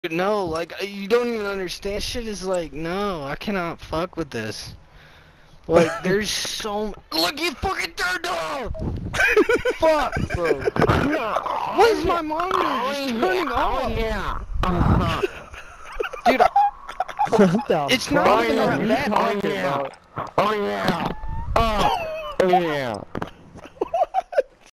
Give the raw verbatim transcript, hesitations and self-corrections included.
No, like, you don't even understand. Shit is like, no, I cannot fuck with this. Like, there's so... Look, you fucking turned off! Fuck, bro. Why is my monitor just turning off? Oh, yeah. Uh-huh. Dude, I... What the It's fuck? not even Oh, that yeah. bad. Oh, yeah. Oh, yeah. Oh, yeah.